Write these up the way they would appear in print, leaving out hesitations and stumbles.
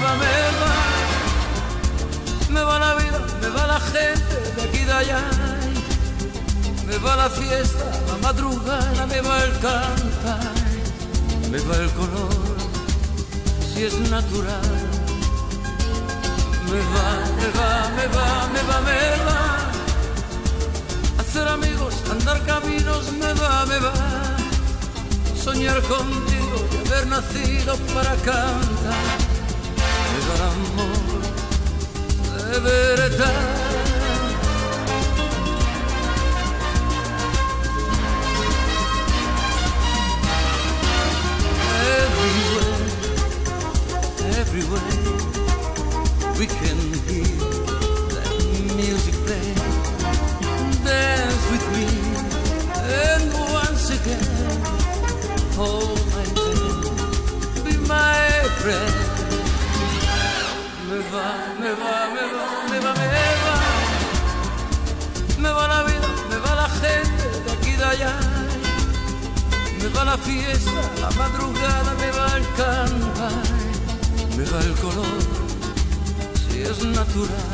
me va la vida, me va la gente de aquí y de allá. Me va la fiesta, la madrugada, me va el cantar, me va el color, si es natural. Me va, me va, me va, me va, me va. Hacer amigos, andar caminos, me va, me va. Soñar contigo y haber nacido para cantar. Me va el amor de verdad. Everywhere we can hear that music play. Dance with me, and once again, hold my hand, be my friend. Me va, me va, me va, me va, me va. Me va la vida, me va la gente de aquí y de allá. Me va la fiesta, la madrugada, me va el cantar. Me va el color, si es natural.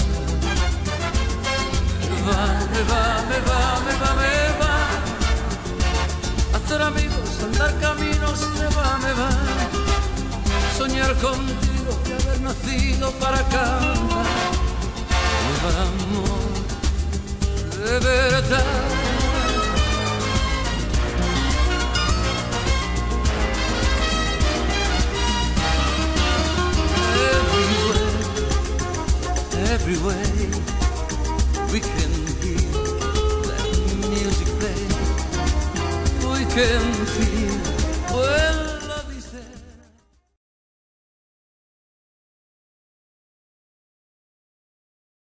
Me va, me va, me va, me va, me va. Hacer amigos, andar caminos, me va, me va. Soñar contigo y haber nacido para cantar. Me va el amor de verdad. Everywhere we can hear that music play, we can feel well.